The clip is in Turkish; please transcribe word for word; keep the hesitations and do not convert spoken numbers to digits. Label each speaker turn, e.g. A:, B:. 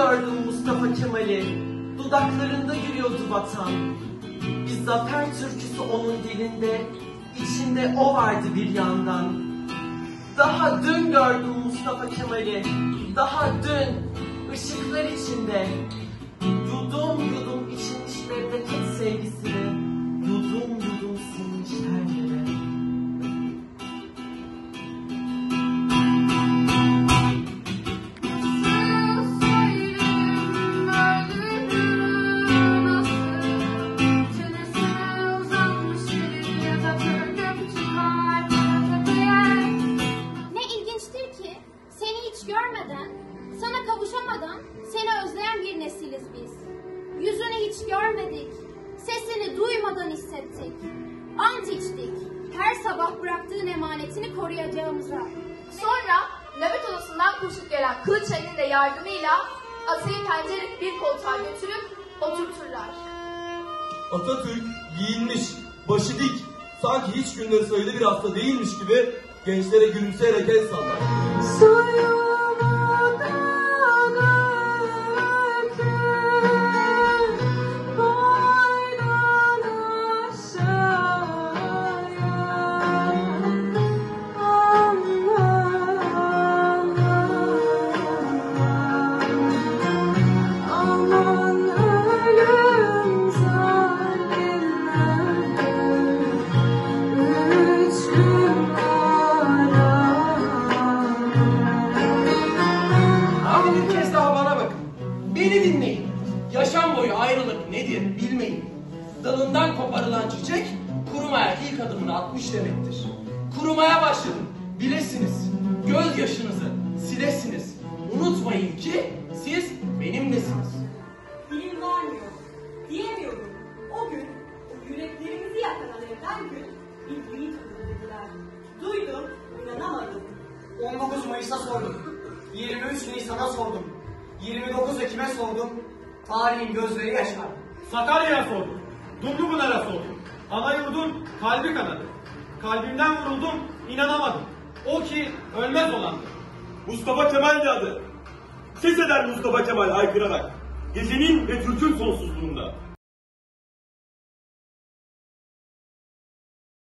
A: gördüm Mustafa Kemal'i, dudaklarında yürüyordu vatan. Bir zafer türküsü onun dilinde, içinde o vardı bir yandan. Daha dün gördüm Mustafa Kemal'i, daha dün ışıklar içinde. Yudum yudum içmiş memleket sevgisini, yudum yudum sinmiş her yere.
B: Görmeden, sana kavuşamadan seni özleyen bir nesiliz biz. Yüzünü hiç görmedik, sesini duymadan hissettik. Ant içtik, her sabah bıraktığın emanetini koruyacağımıza.
C: Sonra nöbet odasından koşup gelen Kılıçay'ın da yardımıyla Atay'ı pencereli bir koltuğa götürüp oturturlar.
D: Atatürk giyinmiş, başı dik, sanki hiç günden sayılı bir hafta değilmiş gibi gençlere gülümseyerek el sallar.
E: Beni dinleyin. Yaşam boyu ayrılık nedir bilmeyin. Dalından koparılan çiçek kurumaya ilk adımını atmış demektir. Kurumaya başladım. Bilesiniz. Gözyaşınızı silesiniz. Unutmayın ki siz benimlesiniz.
F: Dilim varmıyor. Diyemiyorum. O gün o yüreklerimizi yakan evden gün bildiği tanır dediler. Duydum, inanamadım.
G: on dokuz Mayıs'a sordum. yirmi üç Nisan'a sordum. yirmi dokuz Ekim'e sordum. Tarihin gözleri yaşar.
H: Sakarya'ya sordum. Dumlupınar'a sordum. Ana yurdun kalbi kanadı. Kalbimden vuruldum, inanamadım. O ki ölmez olandı.
D: Mustafa Kemal de adı. Ses eder Mustafa Kemal haykırarak. Gecenin ve Türk'ün sonsuzluğunda.